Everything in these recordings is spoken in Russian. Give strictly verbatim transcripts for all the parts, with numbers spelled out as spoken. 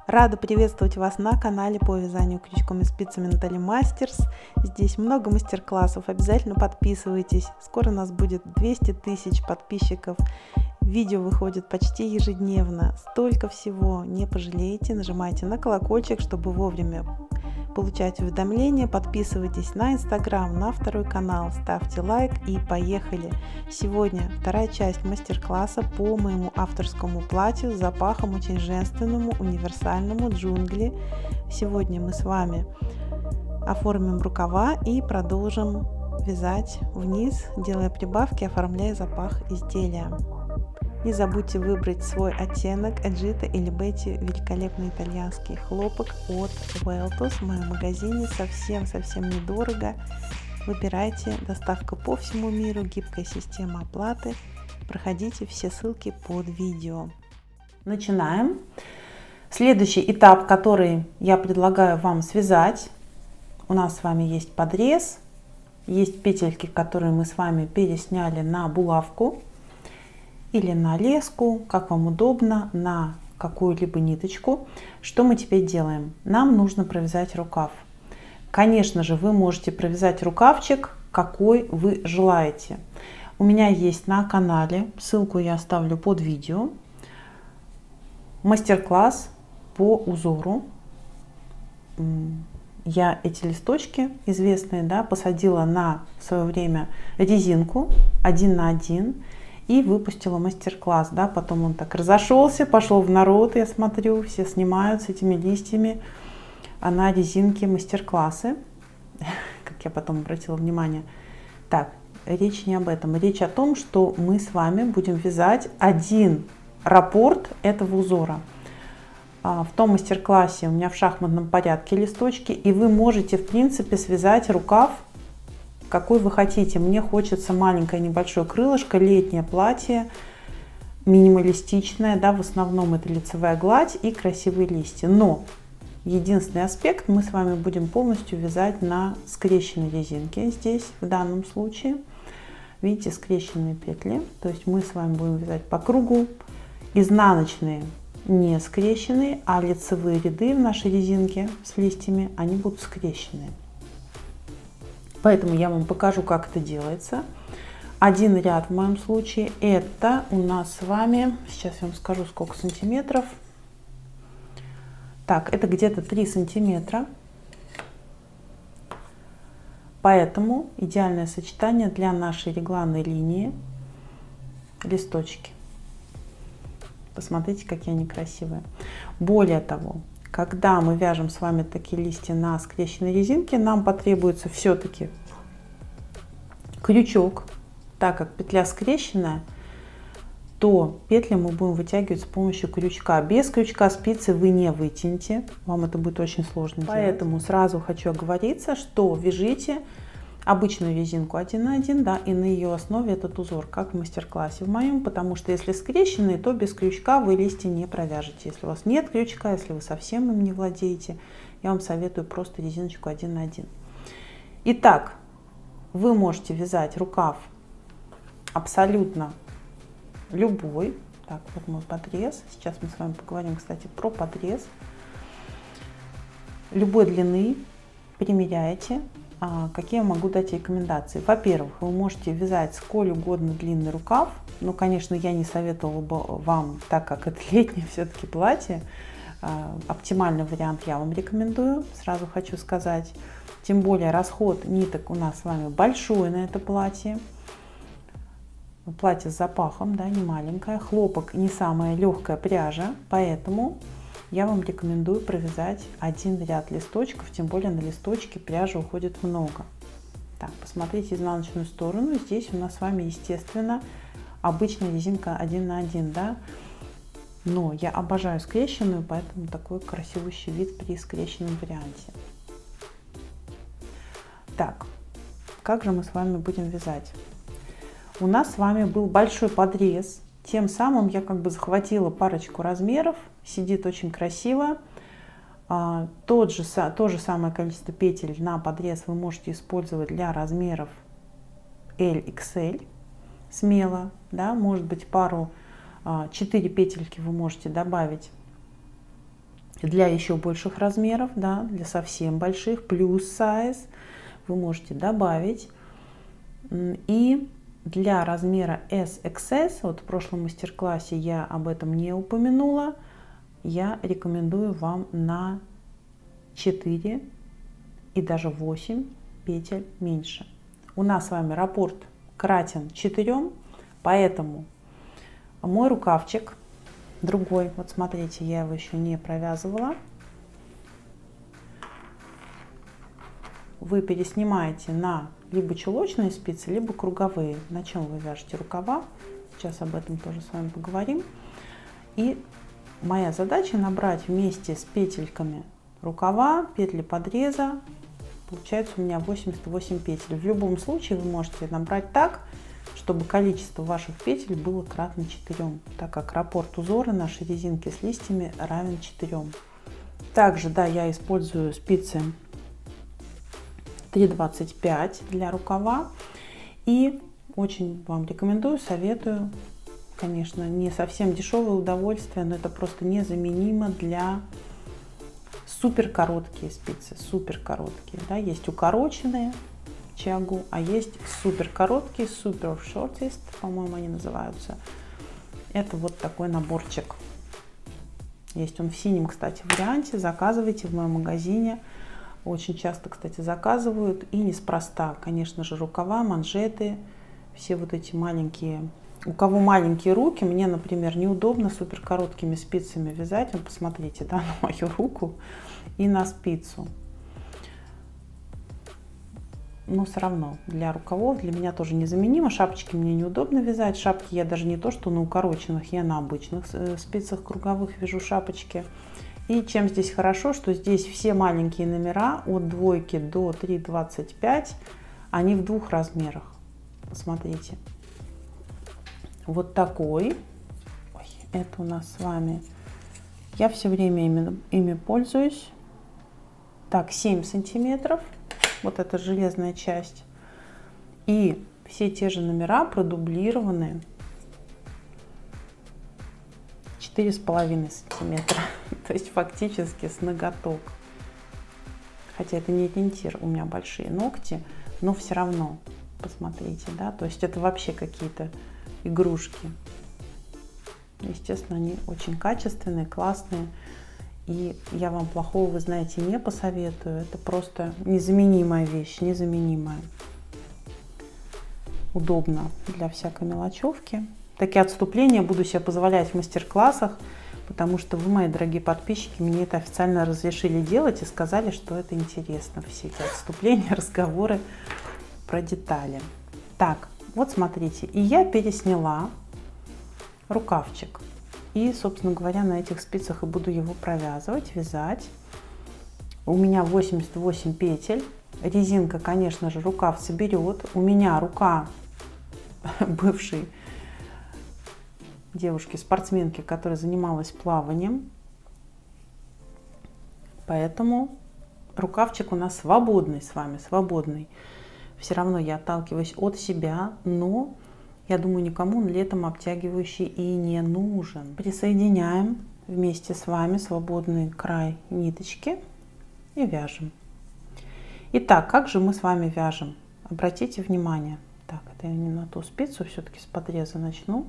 Рада приветствовать вас на канале по вязанию крючком и спицами Натали Мастерс. Здесь много мастер-классов, обязательно подписывайтесь. Скоро у нас будет двести тысяч подписчиков. Видео выходит почти ежедневно. Столько всего, не пожалеете. Нажимайте на колокольчик, чтобы вовремя получать уведомления. Подписывайтесь на Инстаграм, на второй канал, ставьте лайк и поехали. Сегодня вторая часть мастер-класса по моему авторскому платью с запахом очень женственному, универсальному джунгли. Сегодня мы с вами оформим рукава и продолжим вязать вниз, делая прибавки, оформляя запах изделия. Не забудьте выбрать свой оттенок Эджита или Бетти, великолепный итальянский хлопок от Weltos в моем магазине, совсем-совсем недорого. Выбирайте, доставка по всему миру, гибкая система оплаты. Проходите все ссылки под видео. Начинаем. Следующий этап, который я предлагаю вам связать. У нас с вами есть подрез, есть петельки, которые мы с вами пересняли на булавку или на леску, как вам удобно, на какую-либо ниточку. Что мы теперь делаем? Нам нужно провязать рукав. Конечно же, вы можете провязать рукавчик, какой вы желаете. У меня есть на канале, ссылку я оставлю под видео, мастер-класс по узору. Я эти листочки известные, да, посадила на в свое время резинку один на один. И выпустила мастер-класс, да, потом он так разошелся, пошел в народ, я смотрю, все снимают с этими листьями, а на резинке мастер-классы, как я потом обратила внимание. Так, речь не об этом, речь о том, что мы с вами будем вязать один раппорт этого узора. В том мастер-классе у меня в шахматном порядке листочки, и вы можете, в принципе, связать рукав какой вы хотите. Мне хочется маленькое небольшое крылышко, летнее платье, минималистичное, да, в основном это лицевая гладь и красивые листья. Но единственный аспект, мы с вами будем полностью вязать на скрещенной резинке здесь, в данном случае. Видите, скрещенные петли, то есть мы с вами будем вязать по кругу. Изнаночные не скрещенные, а лицевые ряды в нашей резинке с листьями, они будут скрещенные. Поэтому я вам покажу, как это делается. Один ряд в моем случае это у нас с вами, сейчас я вам скажу, сколько сантиметров. Так, это где-то три сантиметра. Поэтому идеальное сочетание для нашей регланной линии листочки. Посмотрите, какие они красивые. Более того, когда мы вяжем с вами такие листья на скрещенной резинке, нам потребуется все-таки крючок. Так как петля скрещенная, то петли мы будем вытягивать с помощью крючка. Без крючка спицы вы не вытянете, вам это будет очень сложно. Поэтому делать. Сразу хочу оговориться, что вяжите обычную резинку один на один, да, и на ее основе этот узор, как в мастер-классе в моем, потому что если скрещенные, то без крючка вы листья не провяжете. Если у вас нет крючка, если вы совсем им не владеете, я вам советую просто резиночку один на один. Итак, вы можете вязать рукав абсолютно любой. Так, вот мой подрез. Сейчас мы с вами поговорим, кстати, про подрез. Любой длины примеряете. Какие я могу дать рекомендации? Во-первых, вы можете вязать сколь угодно длинный рукав, но, конечно, я не советовала бы вам, так как это летнее все-таки платье, оптимальный вариант я вам рекомендую, сразу хочу сказать. Тем более расход ниток у нас с вами большой на это платье. Платье с запахом, да, не маленькое, хлопок не самая легкая пряжа, поэтому я вам рекомендую провязать один ряд листочков, тем более на листочке пряжи уходит много. Так, посмотрите изнаночную сторону. Здесь у нас с вами, естественно, обычная резинка один на один, да. Но я обожаю скрещенную, поэтому такой красивый вид при скрещенном варианте. Так, как же мы с вами будем вязать? У нас с вами был большой подрез. Тем самым я как бы захватила парочку размеров, сидит очень красиво. А, тот же, то же самое количество петель на подрез вы можете использовать для размеров эль икс эль смело, да, может быть пару, четыре петельки вы можете добавить Для еще больших размеров, да, для совсем больших, плюс сайз, вы можете добавить. И для размера эс икс эс, вот в прошлом мастер-классе я об этом не упомянула, я рекомендую вам на четыре и даже восемь петель меньше. У нас с вами раппорт кратен четырем, поэтому мой рукавчик другой, вот смотрите, я его еще не провязывала. Вы переснимаете на либо чулочные спицы, либо круговые. На чем вы вяжете рукава? Сейчас об этом тоже с вами поговорим. И моя задача набрать вместе с петельками рукава, петли подреза. Получается у меня восемьдесят восемь петель. В любом случае вы можете набрать так, чтобы количество ваших петель было кратно четырем, так как раппорт узора нашей резинки с листьями равен четырем. Также, да, я использую спицы три двадцать пять для рукава. И очень вам рекомендую, советую, конечно, не совсем дешевое удовольствие, но это просто незаменимо для супер короткие спицы, супер короткие. Да? Есть укороченные чагу, а есть супер короткие, супер shortest, по-моему, они называются. Это вот такой наборчик. Есть он в синем, кстати, варианте. Заказывайте в моем магазине. Очень часто, кстати, заказывают. И неспроста. Конечно же, рукава, манжеты, все вот эти маленькие. У кого маленькие руки, мне, например, неудобно супер короткими спицами вязать. Вот посмотрите, да, на мою руку и на спицу. Но все равно для рукавов для меня тоже незаменимо. Шапочки мне неудобно вязать. Шапки я даже не то, что на укороченных, я на обычных спицах круговых вяжу шапочки. И чем здесь хорошо, что здесь все маленькие номера от двойки до три двадцать пять, они в двух размерах. Посмотрите. Вот такой. Ой, это у нас с вами. Я все время ими, ими пользуюсь. Так, семь сантиметров. Вот эта железная часть. И все те же номера продублированы четыре с половиной сантиметра. То есть фактически с ноготок. Хотя это не ориентир, у меня большие ногти, но все равно, посмотрите, да, то есть это вообще какие-то игрушки. Естественно, они очень качественные, классные. И я вам плохого, вы знаете, не посоветую. Это просто незаменимая вещь, незаменимая. Удобно для всякой мелочевки. Такие отступления буду себе позволять в мастер-классах, потому что вы, мои дорогие подписчики, мне это официально разрешили делать и сказали, что это интересно. Все эти отступления, разговоры про детали. Так, вот смотрите. И я пересняла рукавчик. И, собственно говоря, на этих спицах и буду его провязывать, вязать. У меня восемьдесят восемь петель. Резинка, конечно же, рукав соберет. У меня рука бывшей девушки, спортсменки, которая занималась плаванием. Поэтому рукавчик у нас свободный с вами, свободный. Все равно я отталкиваюсь от себя, но я думаю, никому он летом обтягивающий и не нужен. Присоединяем вместе с вами свободный край ниточки и вяжем. Итак, как же мы с вами вяжем? Обратите внимание. Так, это я не на ту спицу, все-таки с подреза начну.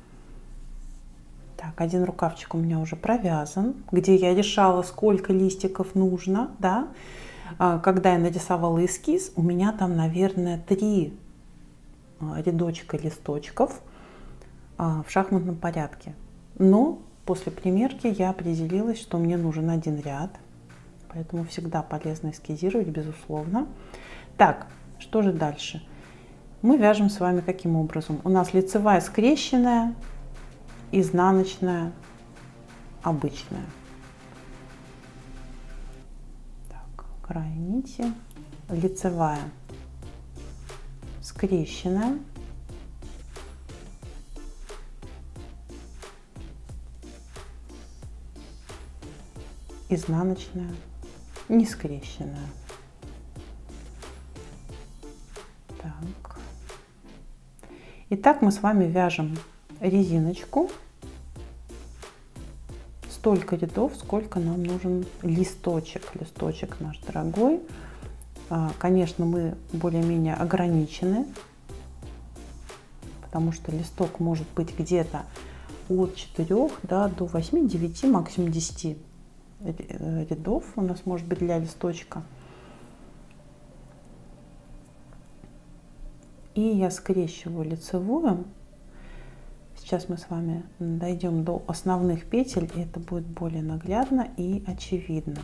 Так, один рукавчик у меня уже провязан, где я решала, сколько листиков нужно, да. Когда я нарисовала эскиз, у меня там, наверное, три рядочка листочков в шахматном порядке. Но после примерки я определилась, что мне нужен один ряд. Поэтому всегда полезно эскизировать, безусловно. Так, что же дальше? Мы вяжем с вами каким образом? У нас лицевая скрещенная, изнаночная, обычная. Так, край нити, лицевая скрещенная, изнаночная, не скрещенная. Так. Итак, мы с вами вяжем резиночку столько рядов, сколько нам нужен листочек. Листочек наш дорогой. Конечно, мы более-менее ограничены, потому что листок может быть где-то от четырёх, да, до восьми, девяти, максимум десяти рядов у нас может быть для листочка. И я скрещиваю лицевую. Сейчас мы с вами дойдем до основных петель, и это будет более наглядно и очевидно.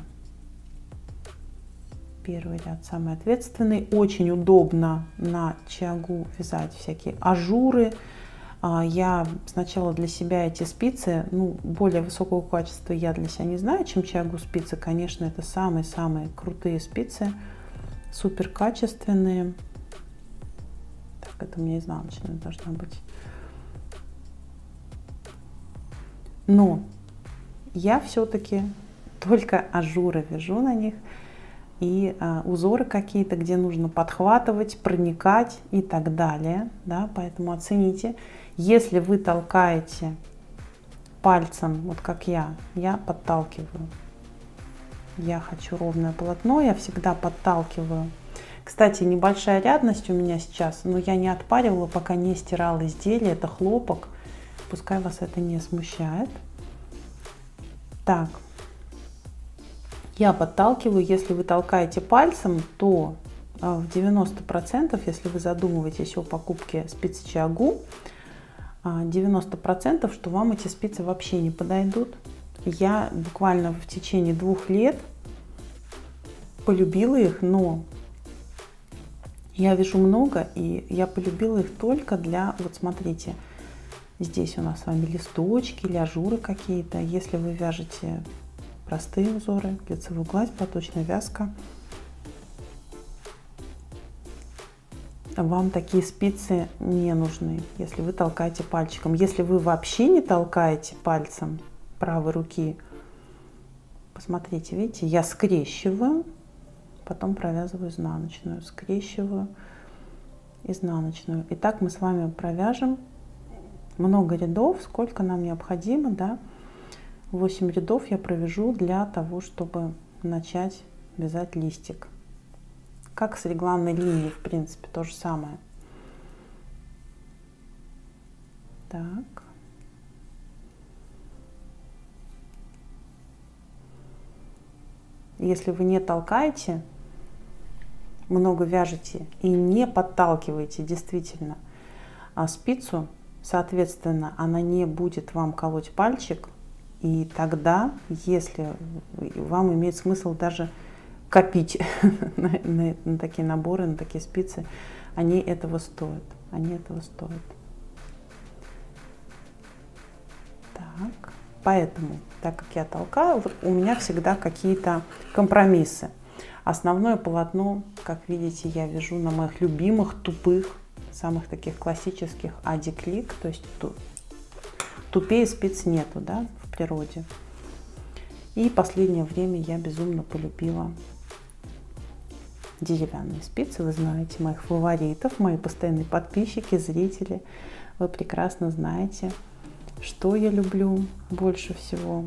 Первый ряд самый ответственный. Очень удобно на чиагу вязать всякие ажуры. Я сначала для себя эти спицы, ну, более высокого качества я для себя не знаю, чем чиагу спицы. Конечно, это самые-самые крутые спицы, супер качественные. Так, это у меня изнаночная должна быть. Но я все-таки только ажуры вяжу на них. И а, узоры какие-то, где нужно подхватывать, проникать и так далее. Да? Поэтому оцените. Если вы толкаете пальцем, вот как я, я подталкиваю. Я хочу ровное полотно, я всегда подталкиваю. Кстати, небольшая рядность у меня сейчас, но я не отпаривала, пока не стирала изделие. Это хлопок. Пускай вас это не смущает. Так. Я подталкиваю. Если вы толкаете пальцем, то в девяноста процентах, если вы задумываетесь о покупке спиц чиагу, девяносто процентов, что вам эти спицы вообще не подойдут. Я буквально в течение двух лет полюбила их, но я вяжу много, и я полюбила их только для, вот смотрите, здесь у нас с вами листочки или ажуры какие-то. Если вы вяжете простые узоры, лицевую гладь, платочная вязка, вам такие спицы не нужны, если вы толкаете пальчиком. Если вы вообще не толкаете пальцем правой руки, посмотрите, видите, я скрещиваю, потом провязываю изнаночную, скрещиваю, изнаночную. И так мы с вами провяжем много рядов, сколько нам необходимо, да. восемь рядов я провяжу для того, чтобы начать вязать листик. Как с регланной линией, в принципе, то же самое. Так. Если вы не толкаете, много вяжете и не подталкиваете, действительно, а спицу, соответственно, она не будет вам колоть пальчик. И тогда, если вам имеет смысл даже копить на, на, на такие наборы, на такие спицы, они этого стоят. Они этого стоят. Так, поэтому, так как я толкаю, вот у меня всегда какие-то компромиссы. Основное полотно, как видите, я вяжу на моих любимых тупых, самых таких классических ади-клик, то есть тупее спиц нету, да, в природе. И последнее время я безумно полюбила деревянные спицы. Вы знаете моих фаворитов, мои постоянные подписчики, зрители. Вы прекрасно знаете, что я люблю больше всего.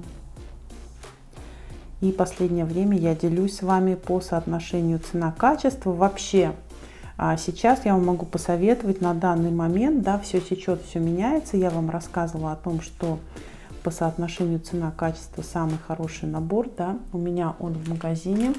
И последнее время я делюсь с вами по соотношению цена-качество. Вообще, сейчас я вам могу посоветовать на данный момент, да, все течет, все меняется. Я вам рассказывала о том, что по соотношению цена-качество самый хороший набор, да, у меня он в магазине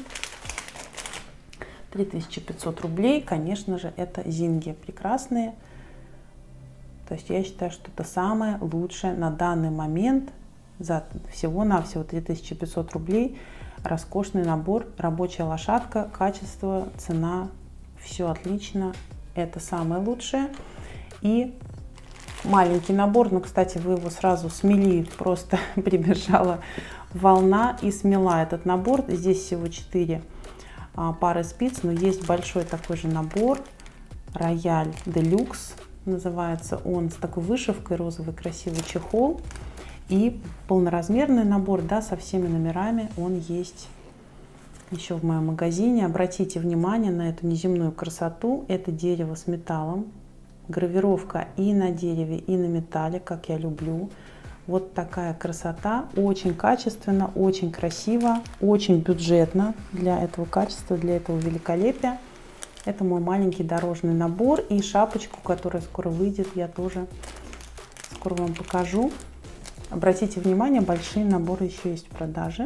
три тысячи пятьсот рублей. Конечно же, это зинги прекрасные. То есть я считаю, что это самое лучшее на данный момент за всего-навсего три тысячи пятьсот рублей. Роскошный набор, рабочая лошадка, качество, цена, все отлично. Это самое лучшее. И маленький набор, но, кстати, вы его сразу смели, просто прибежала волна и смела этот набор. Здесь всего четыре пары спиц, но есть большой такой же набор, Рояль Делюкс называется он, с такой вышивкой, розовый красивый чехол. И полноразмерный набор, да, со всеми номерами, он есть еще в моем магазине. Обратите внимание на эту неземную красоту. Это дерево с металлом. Гравировка и на дереве, и на металле, как я люблю. Вот такая красота, очень качественно, очень красиво, очень бюджетно для этого качества, для этого великолепия. Это мой маленький дорожный набор, и шапочку, которая скоро выйдет, я тоже скоро вам покажу. Обратите внимание, большие наборы еще есть в продаже.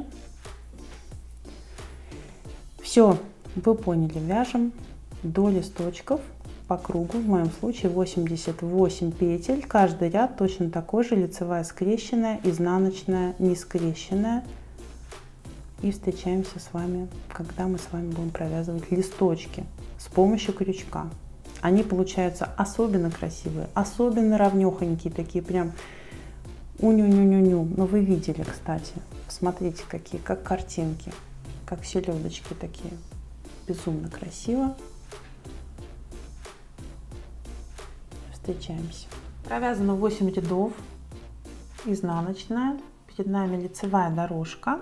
Все, вы поняли, вяжем до листочков по кругу, в моем случае восемьдесят восемь петель, каждый ряд точно такой же, лицевая скрещенная, изнаночная не скрещенная. И встречаемся с вами, когда мы с вами будем провязывать листочки с помощью крючка. Они получаются особенно красивые, особенно равнёхонькие, такие прям уню-ню-ню-ню. Но вы видели, кстати, посмотрите, какие, как картинки, как селедочки такие, безумно красиво. Встречаемся. Провязано восемь рядов, изнаночная, перед нами лицевая дорожка.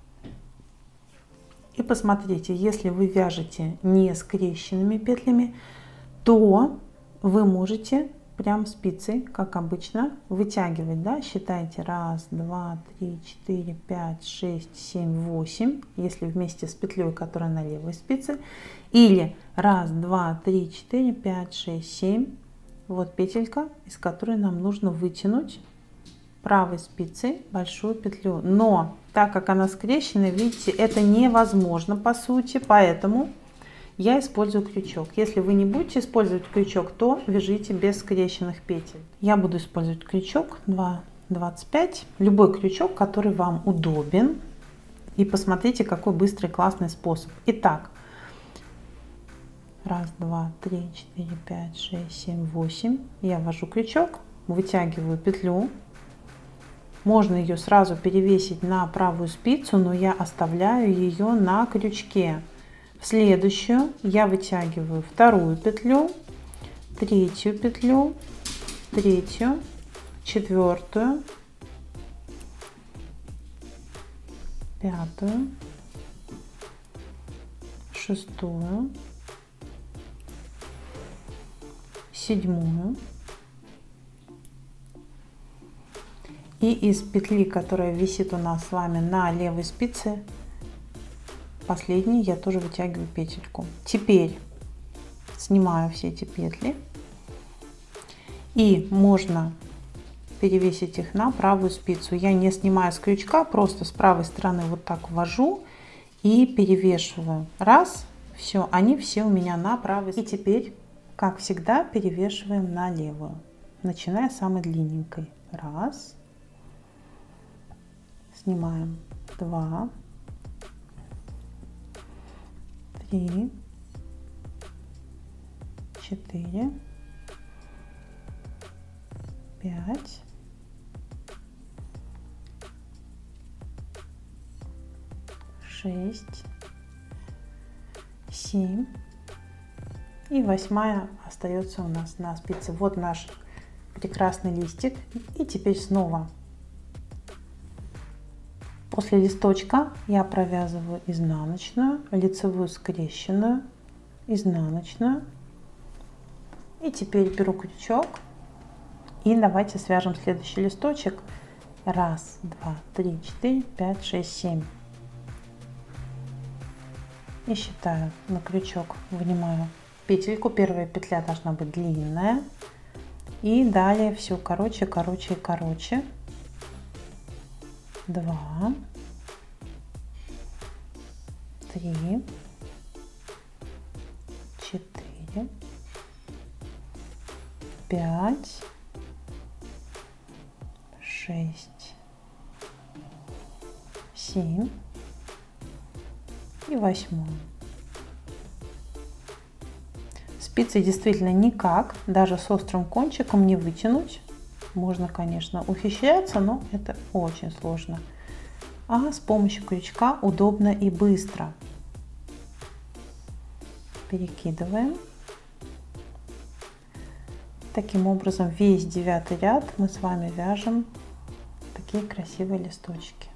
И посмотрите, если вы вяжете не скрещенными петлями, то вы можете прям спицей, как обычно, вытягивать, да, считайте раз, два, три, четыре, пять, шесть, семь, восемь, если вместе с петлей, которая на левой спице, или раз, два, три, четыре, пять, шесть, семь. Вот петелька, из которой нам нужно вытянуть правой спицей большую петлю. Но так как она скрещенная, видите, это невозможно по сути, поэтому я использую крючок. Если вы не будете использовать крючок, то вяжите без скрещенных петель. Я буду использовать крючок два двадцать пять, любой крючок, который вам удобен. И посмотрите, какой быстрый классный способ. Итак, раз, два, три, четыре, пять, шесть, семь, восемь. Я ввожу крючок, вытягиваю петлю. Можно ее сразу перевесить на правую спицу, но я оставляю ее на крючке. В следующую я вытягиваю вторую петлю, третью петлю, третью, четвертую, пятую, шестую, седьмую. И из петли, которая висит у нас с вами на левой спице, последней я тоже вытягиваю петельку. Теперь снимаю все эти петли, и можно перевесить их на правую спицу. Я не снимаю с крючка, просто с правой стороны вот так ввожу и перевешиваю. Раз, все, они все у меня на правой. И теперь, как всегда, перевешиваем на левую, начиная с самой длинненькой. Раз, снимаем, два, три, четыре, пять, шесть, семь и восьмая остается у нас на спице. Вот наш прекрасный листик. И теперь снова после листочка я провязываю изнаночную, лицевую скрещенную, изнаночную. И теперь беру крючок и давайте свяжем следующий листочек. Раз, два, три, четыре, пять, шесть, семь. И считаю на крючок, вынимаю петельку. Первая петля должна быть длинная. И далее все короче, короче и короче. Два, три, четыре, пять, шесть, семь и восьмую. Спицы действительно никак, даже с острым кончиком, не вытянуть. Можно, конечно, ухищряться, но это очень сложно. А с помощью крючка удобно и быстро. Перекидываем. Таким образом, весь девятый ряд мы с вами вяжем такие красивые листочки.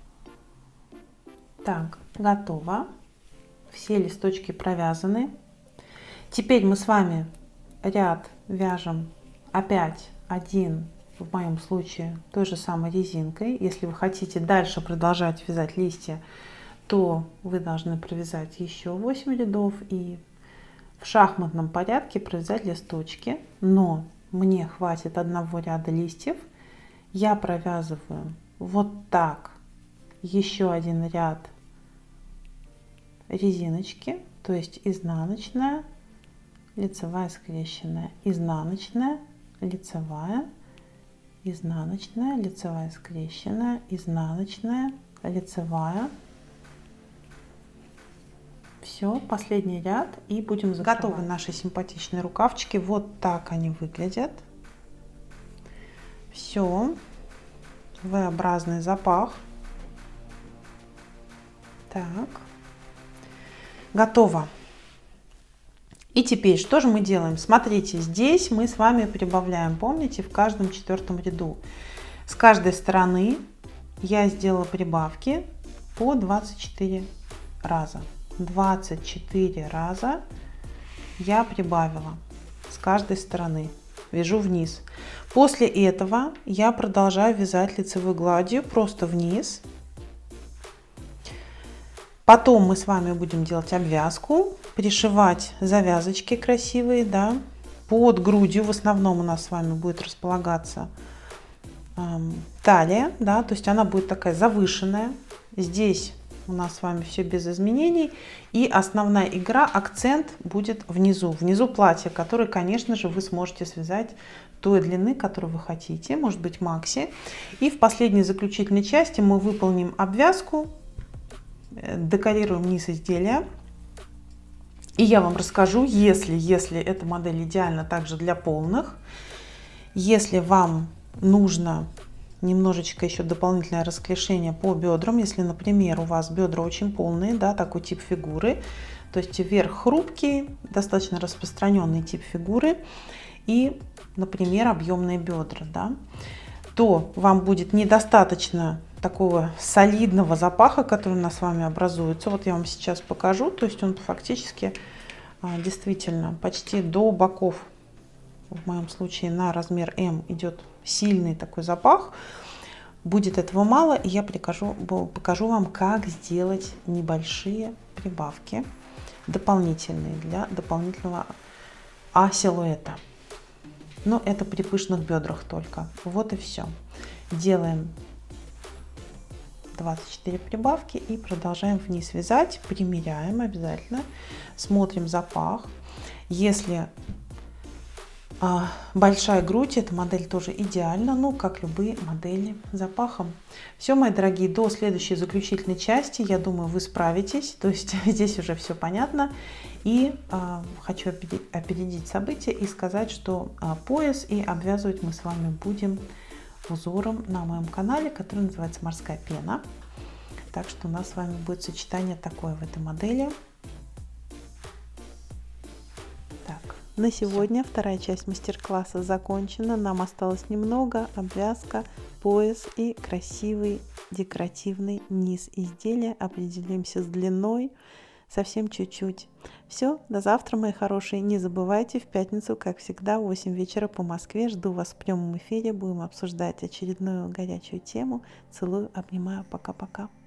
Так, готово. Все листочки провязаны. Теперь мы с вами ряд вяжем опять один в моем случае той же самой резинкой. Если вы хотите дальше продолжать вязать листья, то вы должны провязать еще восемь рядов и в шахматном порядке провязать листочки. Но мне хватит одного ряда листьев. Я провязываю вот так еще один ряд резиночки, то есть изнаночная, лицевая, скрещенная, изнаночная, лицевая, изнаночная, лицевая, скрещенная, изнаночная, лицевая. Все, последний ряд, и будем закрывать. Готовы наши симпатичные рукавчики. Вот так они выглядят. Все, V-образный запах. Так, готово. И теперь что же мы делаем? Смотрите, здесь мы с вами прибавляем, помните, в каждом четвертом ряду. С каждой стороны я сделала прибавки по двадцать четыре раза. двадцать четыре раза я прибавила с каждой стороны. Вяжу вниз. После этого я продолжаю вязать лицевой гладью просто вниз. Потом мы с вами будем делать обвязку, пришивать завязочки красивые, да, под грудью. В основном у нас с вами будет располагаться эм, талия, да, то есть она будет такая завышенная. Здесь у нас с вами все без изменений. И основная игра, акцент будет внизу. Внизу платья, которое, конечно же, вы сможете связать той длины, которую вы хотите, может быть макси. И в последней заключительной части мы выполним обвязку, декорируем низ изделия. И я вам расскажу, если, если эта модель идеальна также для полных, если вам нужно немножечко еще дополнительное расклешение по бедрам, если, например, у вас бедра очень полные, да, такой тип фигуры, то есть верх хрупкий, достаточно распространенный тип фигуры, и, например, объемные бедра, да, то вам будет недостаточно такого солидного запаха, который у нас с вами образуется. Вот я вам сейчас покажу, то есть он фактически действительно почти до боков, в моем случае на размер М, идет сильный такой запах. Будет этого мало, и я покажу, покажу вам, как сделать небольшие прибавки дополнительные для дополнительного А-силуэта. Но это при пышных бедрах только. Вот и все. Делаем двадцать четыре прибавки и продолжаем вниз вязать. Примеряем обязательно. Смотрим запах. Если а, большая грудь, эта модель тоже идеальна, ну, как любые модели с запахом. Все, мои дорогие, до следующей заключительной части, я думаю, вы справитесь. То есть здесь уже все понятно. И а, хочу опередить события и сказать, что а, пояс и обвязывать мы с вами будем узором на моем канале, который называется «Морская пена». Так что у нас с вами будет сочетание такое в этой модели. Так, на сегодня все. Вторая часть мастер-класса закончена. Нам осталось немного: обвязка, пояс и красивый декоративный низ изделия. Определимся с длиной. Совсем чуть-чуть. Все, до завтра, мои хорошие. Не забывайте, в пятницу, как всегда, в восемь вечера по Москве. Жду вас в прямом эфире. Будем обсуждать очередную горячую тему. Целую, обнимаю. Пока-пока.